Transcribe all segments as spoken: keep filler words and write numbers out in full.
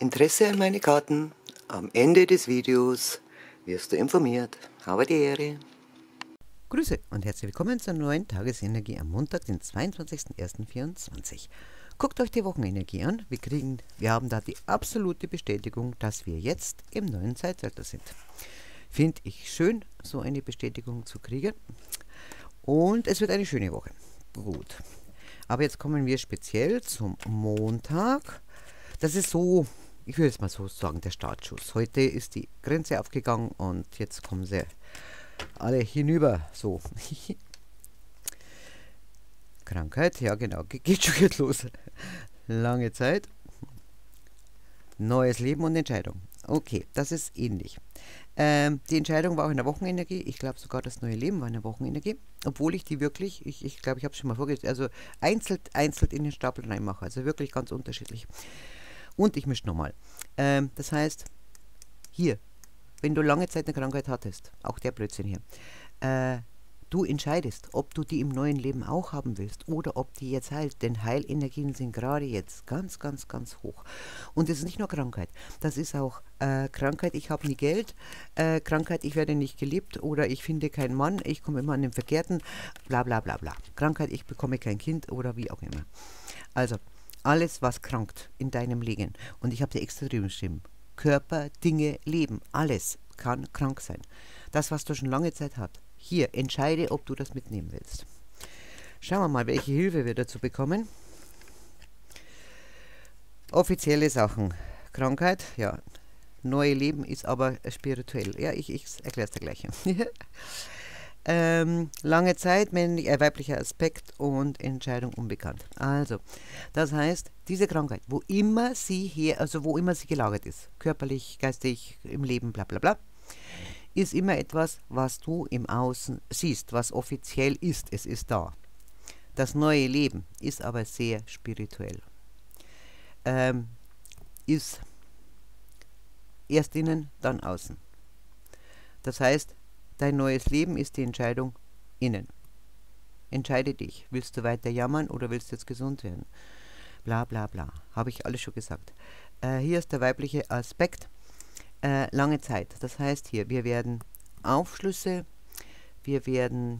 Interesse an meine Karten? Am Ende des Videos wirst du informiert. Habe die Ehre. Grüße und herzlich willkommen zur neuen Tagesenergie am Montag, den zweiundzwanzigsten ersten vierundzwanzig. Guckt euch die Wochenenergie an. Wir, kriegen, wir haben da die absolute Bestätigung, dass wir jetzt im neuen Zeitalter sind. Finde ich schön, so eine Bestätigung zu kriegen. Und es wird eine schöne Woche. Gut. Aber jetzt kommen wir speziell zum Montag. Das ist so, ich würde es mal so sagen, der Startschuss. Heute ist die Grenze aufgegangen und jetzt kommen sie alle hinüber. So. Krankheit, ja genau, Ge geht schon jetzt los. Lange Zeit. Neues Leben und Entscheidung. Okay, das ist ähnlich. Ähm, die Entscheidung war auch in der Wochenenergie. Ich glaube sogar, das neue Leben war in der Wochenenergie. Obwohl ich die wirklich, ich glaube, ich, glaub, ich habe es schon mal vorgestellt, also einzeln, einzeln in den Stapel reinmache. Also wirklich ganz unterschiedlich. Und ich mische nochmal. Ähm, das heißt, hier, wenn du lange Zeit eine Krankheit hattest, auch der Blödsinn hier, äh, du entscheidest, ob du die im neuen Leben auch haben willst oder ob die jetzt heilt. Denn Heilenergien sind gerade jetzt ganz, ganz, ganz hoch. Und es ist nicht nur Krankheit. Das ist auch äh, Krankheit, ich habe nie Geld. Äh, Krankheit, ich werde nicht geliebt. Oder ich finde keinen Mann. Ich komme immer an den Verkehrten. Bla, bla, bla, bla. Krankheit, ich bekomme kein Kind oder wie auch immer. Also, alles, was krankt in deinem Leben. Und ich habe dir extra drüben geschrieben. Körper, Dinge, Leben. Alles kann krank sein. Das, was du schon lange Zeit hast. Hier, entscheide, ob du das mitnehmen willst. Schauen wir mal, welche Hilfe wir dazu bekommen. Offizielle Sachen. Krankheit, ja. Neue Leben ist aber spirituell. Ja, ich, ich erkläre es dir gleich. ähm, lange Zeit, männlich, äh, weiblicher Aspekt und Entscheidung unbekannt. Also, das heißt, diese Krankheit, wo immer sie her, also wo immer sie gelagert ist, körperlich, geistig, im Leben, bla bla bla, ist immer etwas, was du im Außen siehst, was offiziell ist. Es ist da. Das neue Leben ist aber sehr spirituell. Ähm, ist erst innen, dann außen. Das heißt, dein neues Leben ist die Entscheidung innen. Entscheide dich. Willst du weiter jammern oder willst du jetzt gesund werden? Bla bla bla. Habe ich alles schon gesagt. Äh, hier ist der weibliche Aspekt. Äh, lange Zeit. Das heißt hier, wir werden Aufschlüsse, wir werden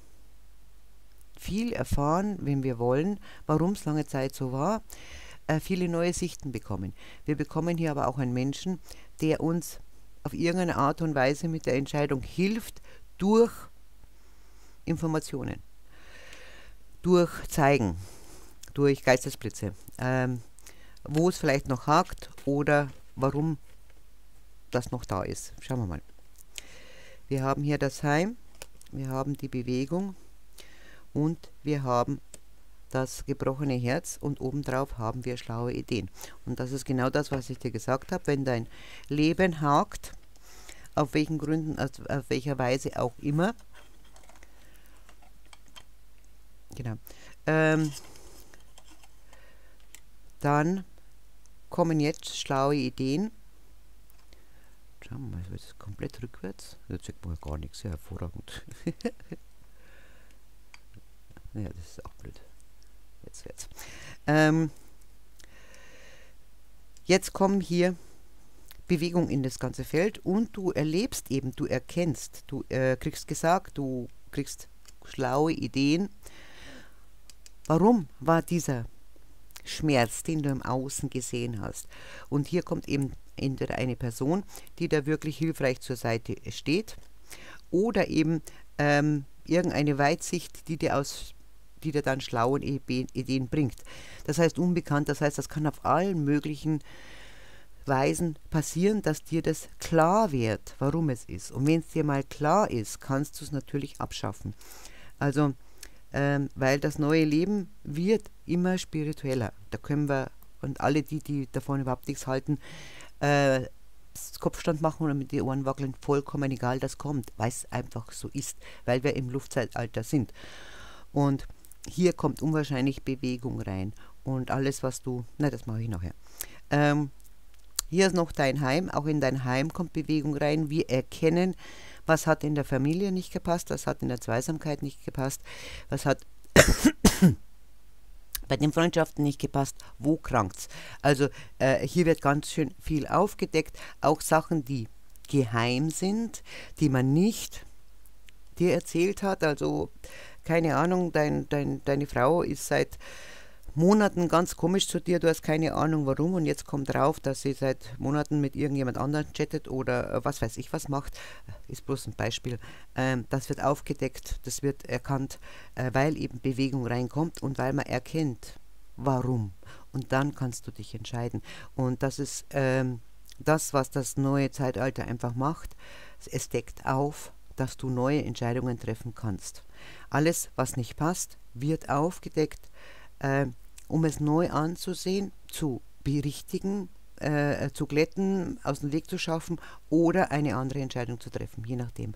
viel erfahren, wenn wir wollen, warum es lange Zeit so war, äh, viele neue Sichten bekommen. Wir bekommen hier aber auch einen Menschen, der uns auf irgendeine Art und Weise mit der Entscheidung hilft, durch Informationen, durch Zeigen, durch Geistesblitze, ähm, wo es vielleicht noch hakt oder warum das noch da ist. Schauen wir mal. Wir haben hier das Heim, wir haben die Bewegung und wir haben das gebrochene Herz und obendrauf haben wir schlaue Ideen. Und das ist genau das, was ich dir gesagt habe. Wenn dein Leben hakt, auf welchen Gründen, auf, auf welcher Weise auch immer, genau, ähm, dann kommen jetzt schlaue Ideen. Schauen wir mal, es wird komplett rückwärts. Jetzt sieht man gar nichts, ja, hervorragend. Ja, das ist auch blöd. Jetzt wird's. Ähm, jetzt kommen hier Bewegung in das ganze Feld und du erlebst eben, du erkennst, du äh, kriegst gesagt, du kriegst schlaue Ideen. Warum war dieser Schmerz, den du im Außen gesehen hast? Und hier kommt eben entweder eine Person, die da wirklich hilfreich zur Seite steht, oder eben ähm, irgendeine Weitsicht, die dir aus, die dir dann schlaue Ideen bringt. Das heißt unbekannt, das heißt, das kann auf allen möglichen Weisen passieren, dass dir das klar wird, warum es ist. Und wenn es dir mal klar ist, kannst du es natürlich abschaffen. Also, ähm, weil das neue Leben wird immer spiritueller. Da können wir, und alle die, die davon überhaupt nichts halten, äh, Kopfstand machen oder mit den Ohren wackeln, vollkommen egal, das kommt, weil es einfach so ist, weil wir im Luftzeitalter sind. Und hier kommt unwahrscheinlich Bewegung rein und alles, was du, na, das mache ich nachher. Ähm, hier ist noch dein Heim, auch in dein Heim kommt Bewegung rein. Wir erkennen, was hat in der Familie nicht gepasst, was hat in der Zweisamkeit nicht gepasst, was hat bei den Freundschaften nicht gepasst, wo krankt's? Also äh, hier wird ganz schön viel aufgedeckt, auch Sachen, die geheim sind, die man nicht dir erzählt hat. Also keine Ahnung, dein, dein, deine Frau ist seit Monaten ganz komisch zu dir, du hast keine Ahnung warum und jetzt kommt drauf, dass sie seit Monaten mit irgendjemand anderem chattet oder äh, was weiß ich was macht, ist bloß ein Beispiel. Ähm, das wird aufgedeckt, das wird erkannt, äh, weil eben Bewegung reinkommt und weil man erkennt, warum. Und dann kannst du dich entscheiden. Und das ist ähm, das, was das neue Zeitalter einfach macht. Es deckt auf, dass du neue Entscheidungen treffen kannst. Alles, was nicht passt, wird aufgedeckt, äh, um es neu anzusehen, zu berichtigen, äh, zu glätten, aus dem Weg zu schaffen oder eine andere Entscheidung zu treffen, je nachdem.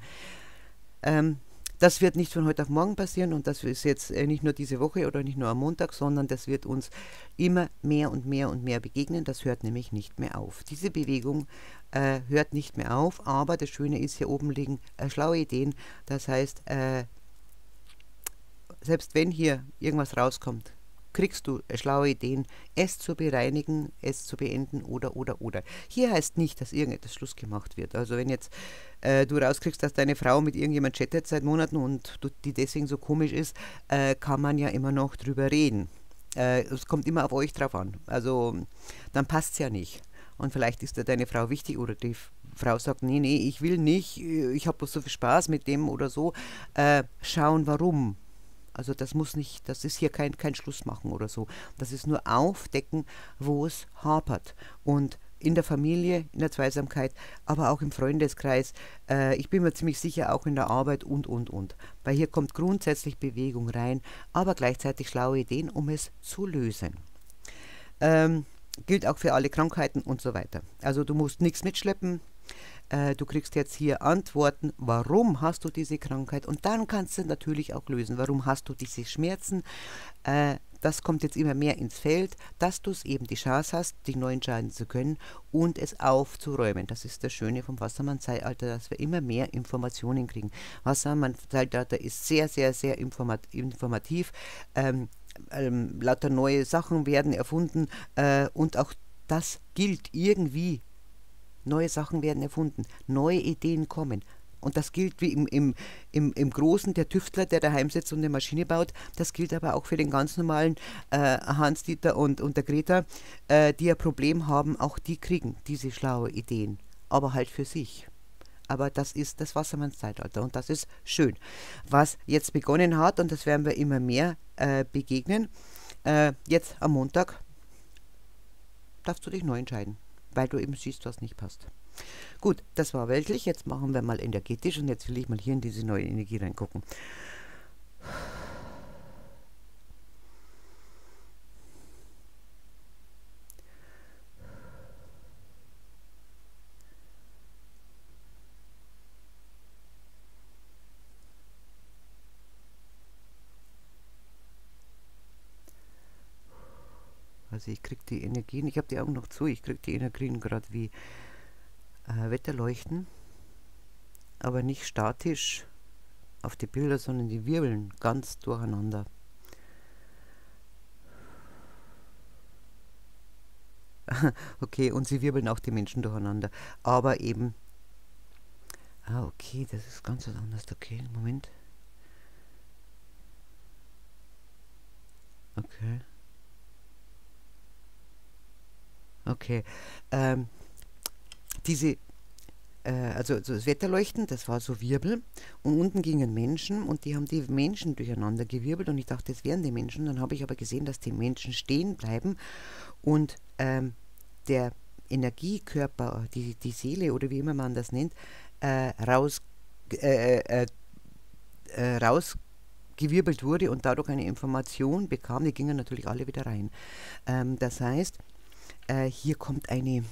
Ähm, das wird nicht von heute auf morgen passieren und das ist jetzt äh, nicht nur diese Woche oder nicht nur am Montag, sondern das wird uns immer mehr und mehr und mehr begegnen. Das hört nämlich nicht mehr auf. Diese Bewegung äh, hört nicht mehr auf, aber das Schöne ist, hier oben liegen äh, schlaue Ideen. Das heißt, äh, selbst wenn hier irgendwas rauskommt, kriegst du schlaue Ideen, es zu bereinigen, es zu beenden oder, oder, oder. Hier heißt nicht, dass irgendetwas Schluss gemacht wird. Also wenn jetzt äh, du rauskriegst, dass deine Frau mit irgendjemand chattet seit Monaten und du, die deswegen so komisch ist, äh, kann man ja immer noch drüber reden. Äh, es kommt immer auf euch drauf an. Also dann passt es ja nicht. Und vielleicht ist dir deine Frau wichtig oder die Frau sagt, nee, nee, ich will nicht, ich habe bloß so viel Spaß mit dem oder so. Äh, schauen, warum. Also das muss nicht, das ist hier kein, kein Schluss machen oder so. Das ist nur aufdecken, wo es hapert. Und in der Familie, in der Zweisamkeit, aber auch im Freundeskreis, äh, ich bin mir ziemlich sicher auch in der Arbeit und, und, und. Weil hier kommt grundsätzlich Bewegung rein, aber gleichzeitig schlaue Ideen, um es zu lösen. Ähm, gilt auch für alle Krankheiten und so weiter. Also du musst nichts mitschleppen. Du kriegst jetzt hier Antworten, warum hast du diese Krankheit und dann kannst du natürlich auch lösen, warum hast du diese Schmerzen. Äh, das kommt jetzt immer mehr ins Feld, dass du es eben die Chance hast, dich neu entscheiden zu können und es aufzuräumen. Das ist das Schöne vom Wassermann-Zeitalter, dass wir immer mehr Informationen kriegen. Wassermann-Zeitalter ist sehr, sehr, sehr informat informativ. Ähm, ähm, lauter neue Sachen werden erfunden äh, und auch das gilt irgendwie. Neue Sachen werden erfunden, neue Ideen kommen. Und das gilt wie im, im, im, im Großen, der Tüftler, der daheim sitzt und eine Maschine baut. Das gilt aber auch für den ganz normalen äh, Hans-Dieter und, und der Greta, äh, die ein Problem haben. Auch die kriegen diese schlaue Ideen, aber halt für sich. Aber das ist das Wassermannszeitalter und das ist schön. Was jetzt begonnen hat, und das werden wir immer mehr äh, begegnen, äh, jetzt am Montag darfst du dich neu entscheiden, weil du eben siehst, was nicht passt. Gut, das war weltlich, jetzt machen wir mal energetisch und jetzt will ich mal hier in diese neue Energie reingucken. Also ich kriege die Energien, ich habe die Augen noch zu, ich kriege die Energien gerade wie äh, Wetterleuchten, aber nicht statisch auf die Bilder, sondern die wirbeln ganz durcheinander. Okay, und sie wirbeln auch die Menschen durcheinander, aber eben, ah okay, das ist ganz was anderes, okay, Moment. Okay. Okay, ähm, diese, äh, also, also das Wetterleuchten, das war so Wirbel und unten gingen Menschen und die haben die Menschen durcheinander gewirbelt und ich dachte, das wären die Menschen. Dann habe ich aber gesehen, dass die Menschen stehen bleiben und ähm, der Energiekörper, die, die Seele oder wie immer man das nennt, äh, raus, äh, äh, äh, rausgewirbelt wurde und dadurch eine Information bekam. Die gingen natürlich alle wieder rein. Ähm, das heißt, Äh, hier kommt eine,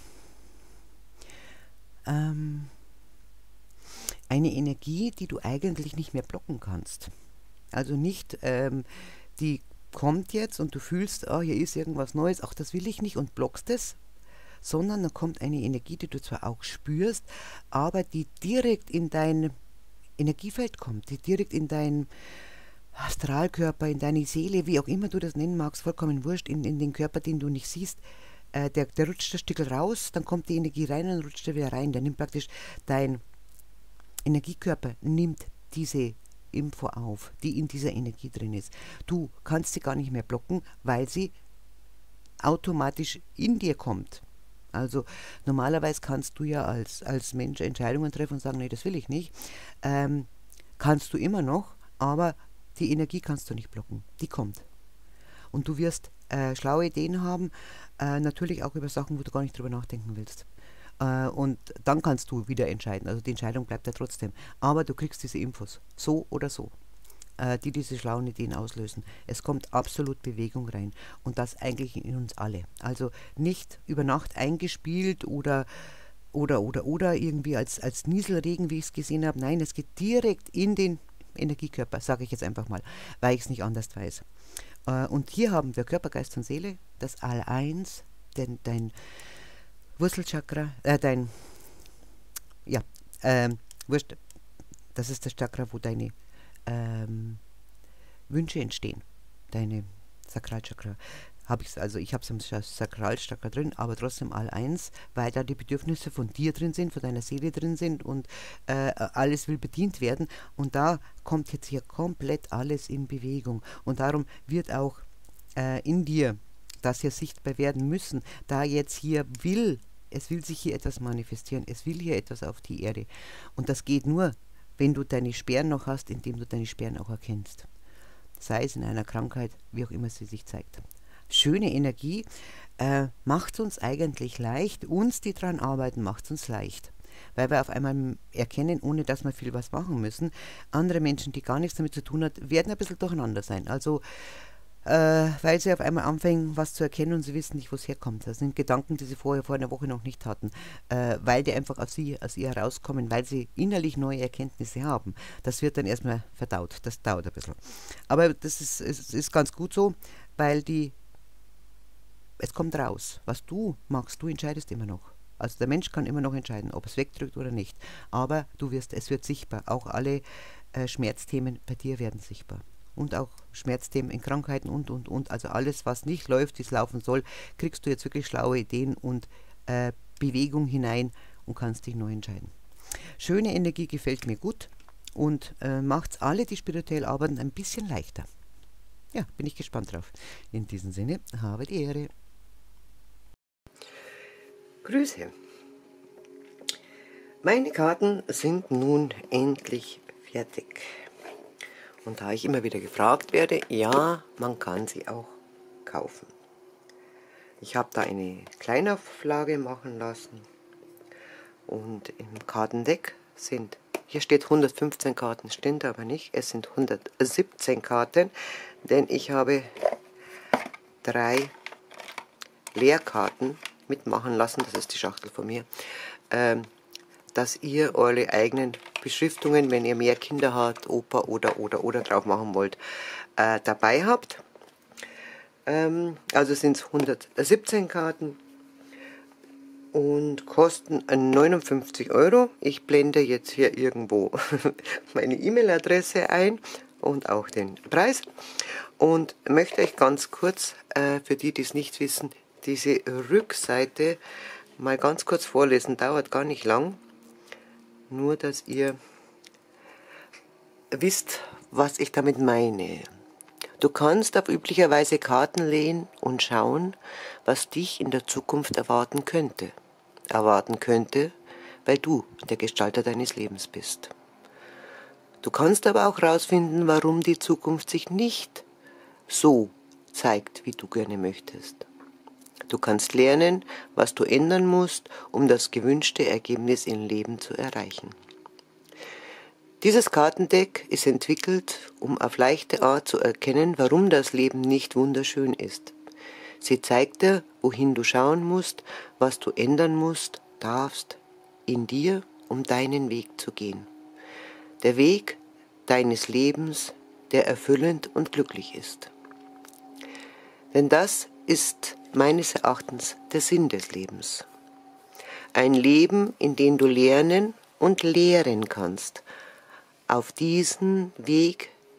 ähm, eine Energie, die du eigentlich nicht mehr blocken kannst. Also nicht, ähm, die kommt jetzt und du fühlst, oh, hier ist irgendwas Neues, ach, das will ich nicht und blockst es, sondern dann kommt eine Energie, die du zwar auch spürst, aber die direkt in dein Energiefeld kommt, die direkt in dein Astralkörper, in deine Seele, wie auch immer du das nennen magst, vollkommen wurscht, in, in den Körper, den du nicht siehst, äh, der, der rutscht ein Stück raus, dann kommt die Energie rein und rutscht er wieder rein. Der nimmt praktisch, dein Energiekörper nimmt diese Info auf, die in dieser Energie drin ist. Du kannst sie gar nicht mehr blocken, weil sie automatisch in dir kommt. Also normalerweise kannst du ja als, als Mensch Entscheidungen treffen und sagen, nee, das will ich nicht. Ähm, kannst du immer noch, aber die Energie kannst du nicht blocken. Die kommt. Und du wirst äh, schlaue Ideen haben, äh, natürlich auch über Sachen, wo du gar nicht drüber nachdenken willst. Äh, und dann kannst du wieder entscheiden. Also die Entscheidung bleibt ja trotzdem. Aber du kriegst diese Infos, so oder so, äh, die diese schlauen Ideen auslösen. Es kommt absolut Bewegung rein. Und das eigentlich in uns alle. Also nicht über Nacht eingespielt oder oder oder oder irgendwie als, als Nieselregen, wie ich es gesehen habe. Nein, es geht direkt in den Energiekörper, sage ich jetzt einfach mal, weil ich es nicht anders weiß. Äh, und hier haben wir Körper, Geist und Seele, das All-Eins, denn dein Wurzelchakra, äh, dein, ja, ähm, wurscht, das ist das Chakra, wo deine ähm, Wünsche entstehen, deine Sakralchakra. Habe ich also ich habe es im Sakralchakra drin, aber trotzdem all eins, weil da die Bedürfnisse von dir drin sind, von deiner Seele drin sind und äh, alles will bedient werden. Und da kommt jetzt hier komplett alles in Bewegung. Und darum wird auch äh, in dir das hier sichtbar werden müssen, da jetzt hier will, es will sich hier etwas manifestieren, es will hier etwas auf die Erde. Und das geht nur, wenn du deine Sperren noch hast, indem du deine Sperren auch erkennst. Sei es in einer Krankheit, wie auch immer sie sich zeigt. Schöne Energie, äh, macht es uns eigentlich leicht, uns, die dran arbeiten, macht es uns leicht. Weil wir auf einmal erkennen, ohne dass wir viel was machen müssen, andere Menschen, die gar nichts damit zu tun haben, werden ein bisschen durcheinander sein. Also, äh, weil sie auf einmal anfangen, was zu erkennen und sie wissen nicht, wo es herkommt. Das sind Gedanken, die sie vorher vor einer Woche noch nicht hatten, äh, weil die einfach aus, sie, aus ihr herauskommen, weil sie innerlich neue Erkenntnisse haben. Das wird dann erstmal verdaut, das dauert ein bisschen. Aber das ist, ist, ist ganz gut so, weil die es kommt raus. Was du machst, du entscheidest immer noch. Also der Mensch kann immer noch entscheiden, ob es wegdrückt oder nicht. Aber du wirst, es wird sichtbar. Auch alle äh, Schmerzthemen bei dir werden sichtbar. Und auch Schmerzthemen in Krankheiten und, und, und. Also alles, was nicht läuft, wie es laufen soll, kriegst du jetzt wirklich schlaue Ideen und äh, Bewegung hinein und kannst dich neu entscheiden. Schöne Energie gefällt mir gut und äh, macht alle, die spirituell arbeiten, ein bisschen leichter. Ja, bin ich gespannt drauf. In diesem Sinne, habe die Ehre. Grüße. Meine Karten sind nun endlich fertig. Und da ich immer wieder gefragt werde, ja, man kann sie auch kaufen. Ich habe da eine Kleinauflage machen lassen. Und im Kartendeck sind, hier steht hundertfünfzehn Karten, stimmt aber nicht, es sind hundertsiebzehn Karten, denn ich habe drei Leerkarten mitmachen lassen, das ist die Schachtel von mir, ähm, dass ihr eure eigenen Beschriftungen, wenn ihr mehr Kinder habt, Opa oder oder oder drauf machen wollt, äh, dabei habt. Ähm, also sind es hundertsiebzehn Karten und kosten neunundfünfzig Euro. Ich blende jetzt hier irgendwo meine E-Mail-Adresse ein und auch den Preis und möchte euch ganz kurz, äh, für die, die es nicht wissen, diese Rückseite mal ganz kurz vorlesen, dauert gar nicht lang, nur dass ihr wisst, was ich damit meine. Du kannst auf üblicherweise Karten lehnen und schauen, was dich in der Zukunft erwarten könnte. Erwarten könnte, weil du der Gestalter deines Lebens bist. Du kannst aber auch herausfinden, warum die Zukunft sich nicht so zeigt, wie du gerne möchtest. Du kannst lernen, was du ändern musst, um das gewünschte Ergebnis im Leben zu erreichen. Dieses Kartendeck ist entwickelt, um auf leichte Art zu erkennen, warum das Leben nicht wunderschön ist. Sie zeigt dir, wohin du schauen musst, was du ändern musst, darfst, in dir, um deinen Weg zu gehen. Der Weg deines Lebens, der erfüllend und glücklich ist. Denn das ist meines Erachtens der Sinn des Lebens. Ein Leben, in dem du lernen und lehren kannst, auf diesen Weg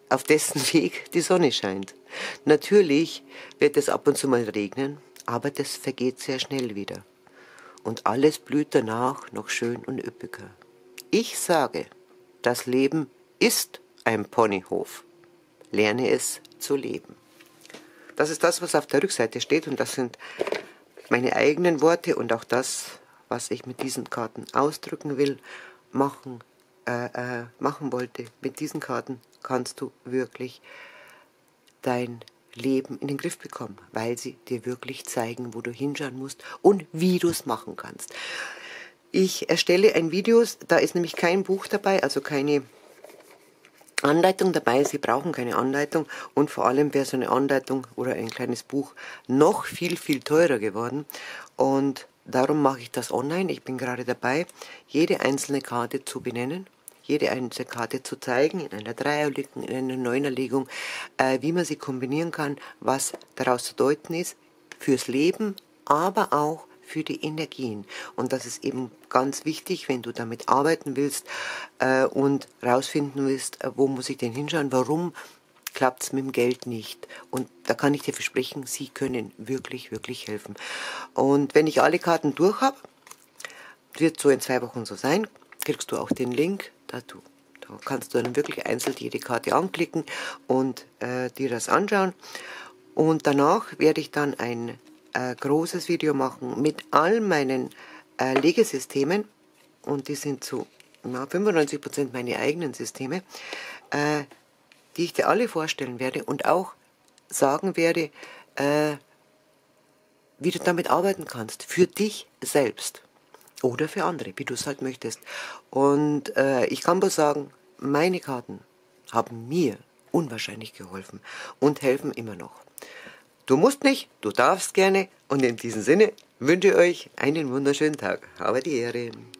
auf dessen Weg die Sonne scheint. Natürlich wird es ab und zu mal regnen, aber das vergeht sehr schnell wieder. Und alles blüht danach noch schön und üppiger. Ich sage, das Leben ist ein Ponyhof. Lerne es zu leben. Das ist das, was auf der Rückseite steht, und das sind meine eigenen Worte und auch das, was ich mit diesen Karten ausdrücken will, machen, äh, äh, machen wollte. Mit diesen Karten kannst du wirklich dein Leben in den Griff bekommen, weil sie dir wirklich zeigen, wo du hinschauen musst und wie du es machen kannst. Ich erstelle ein Video, da ist nämlich kein Buch dabei, also keine Anleitung dabei. Sie brauchen keine Anleitung, und vor allem wäre so eine Anleitung oder ein kleines Buch noch viel, viel teurer geworden, und darum mache ich das online. Ich bin gerade dabei, jede einzelne Karte zu benennen, jede einzelne Karte zu zeigen, in einer Dreierlegung, in einer Neunerlegung, äh, wie man sie kombinieren kann, was daraus zu deuten ist, fürs Leben, aber auch für die Energien. Und das ist eben ganz wichtig, wenn du damit arbeiten willst äh, und rausfinden willst, äh, wo muss ich denn hinschauen, warum klappt es mit dem Geld nicht. Und da kann ich dir versprechen, sie können wirklich, wirklich helfen. Und wenn ich alle Karten durch habe, wird so in zwei Wochen so sein, kriegst du auch den Link dazu. Da kannst du dann wirklich einzeln jede Karte anklicken und äh, dir das anschauen. Und danach werde ich dann ein äh, großes Video machen mit all meinen äh, Legesystemen. Und die sind zu na, fünfundneunzig Prozent meine eigenen Systeme, äh, die ich dir alle vorstellen werde und auch sagen werde, äh, wie du damit arbeiten kannst, für dich selbst oder für andere, wie du es halt möchtest. Und äh, ich kann bloß sagen, meine Karten haben mir unwahrscheinlich geholfen und helfen immer noch. Du musst nicht, du darfst gerne, und in diesem Sinne wünsche ich euch einen wunderschönen Tag. Habe die Ehre.